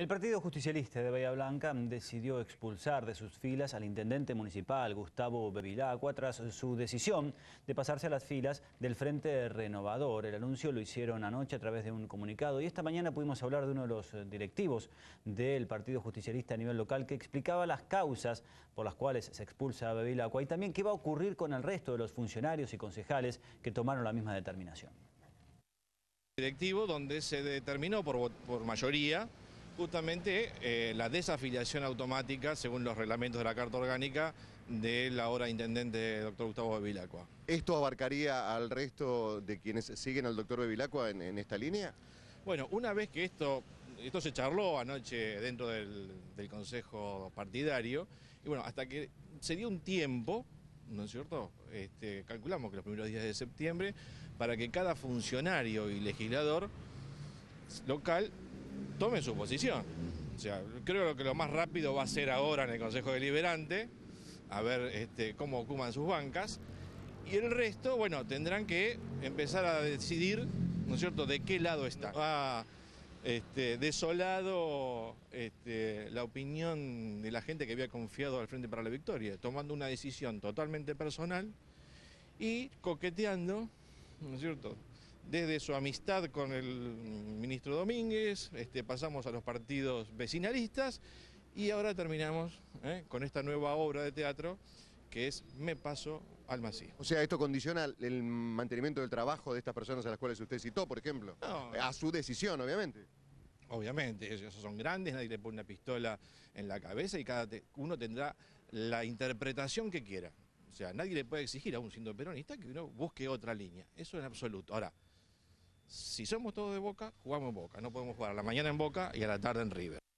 El Partido Justicialista de Bahía Blanca decidió expulsar de sus filas al intendente municipal Gustavo Bevilacqua tras su decisión de pasarse a las filas del Frente Renovador. El anuncio lo hicieron anoche a través de un comunicado y esta mañana pudimos hablar de uno de los directivos del Partido Justicialista a nivel local que explicaba las causas por las cuales se expulsa a Bevilacqua y también qué va a ocurrir con el resto de los funcionarios y concejales que tomaron la misma determinación. Directivo donde se determinó por mayoría justamente la desafiliación automática, según los reglamentos de la Carta Orgánica, del ahora intendente doctor Gustavo Bevilacqua. ¿Esto abarcaría al resto de quienes siguen al doctor Bevilacqua en esta línea? Bueno, una vez que esto se charló anoche dentro del Consejo Partidario, y bueno, hasta que se dio un tiempo, ¿no es cierto? Calculamos que los primeros días de septiembre, para que cada funcionario y legislador local tome su posición. O sea, creo que lo más rápido va a ser ahora en el Consejo Deliberante, a ver cómo ocupan sus bancas, y el resto, bueno, tendrán que empezar a decidir, ¿no es cierto?, de qué lado está. Ha desolado la opinión de la gente que había confiado al Frente para la Victoria, tomando una decisión totalmente personal y coqueteando, ¿no es cierto?, desde su amistad con el ministro Domínguez, pasamos a los partidos vecinalistas y ahora terminamos con esta nueva obra de teatro que es Me Paso al Masí. O sea, ¿esto condiciona el mantenimiento del trabajo de estas personas a las cuales usted citó, por ejemplo? No, a su decisión, obviamente. Obviamente, ellos son grandes, nadie le pone una pistola en la cabeza y cada uno tendrá la interpretación que quiera. O sea, nadie le puede exigir, aún siendo peronista, que uno busque otra línea. Eso en absoluto. Ahora, si somos todos de Boca, jugamos en Boca. No podemos jugar a la mañana en Boca y a la tarde en River.